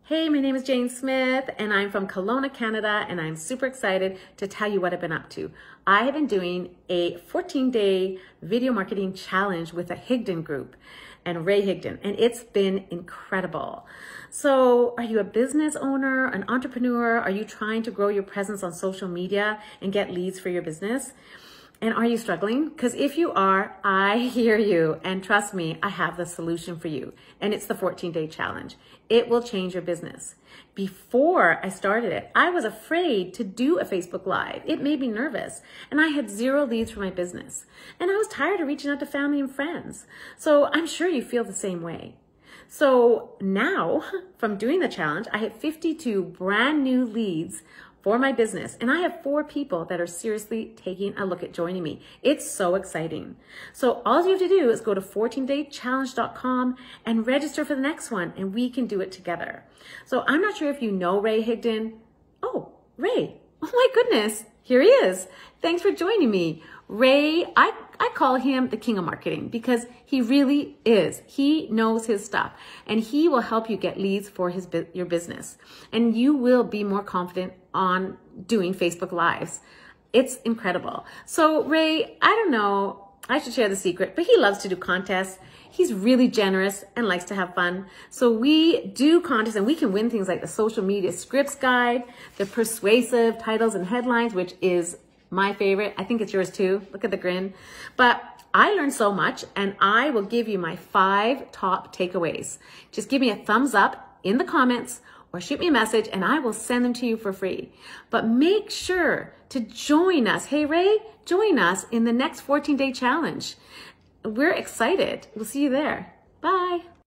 Hey, my name is Jane Smith and I'm from Kelowna, Canada, and I'm super excited to tell you what I've been up to. I have been doing a 14-day video marketing challenge with the Higdon Group and Ray Higdon, and it's been incredible. So are you a business owner, an entrepreneur? Are you trying to grow your presence on social media and get leads for your business? And are you struggling? Because if you are, I hear you. And trust me, I have the solution for you. And it's the 14-day challenge. It will change your business. Before I started it, I was afraid to do a Facebook Live. It made me nervous. And I had 0 leads for my business. And I was tired of reaching out to family and friends. So I'm sure you feel the same way. So now, from doing the challenge, I have 52 brand new leads for my business. And I have 4 people that are seriously taking a look at joining me. It's so exciting. So all you have to do is go to 14daychallenge.com and register for the next one, and we can do it together. So I'm not sure if you know Ray Higdon. Oh, Ray. Oh my goodness. Here he is. Thanks for joining me. Ray, I call him the king of marketing because he really is. He knows his stuff and he will help you get leads for your business. And you will be more confident on doing Facebook Lives. It's incredible. So Ray, I don't know, I should share the secret, but he loves to do contests. He's really generous and likes to have fun. So we do contests and we can win things like the social media scripts guide, the persuasive titles and headlines, which is my favorite. I think it's yours too. Look at the grin. But I learned so much and I will give you my 5 top takeaways. Just give me a thumbs up in the comments or shoot me a message and I will send them to you for free. But make sure to join us. Hey Ray, join us in the next 14-day challenge. We're excited. We'll see you there. Bye.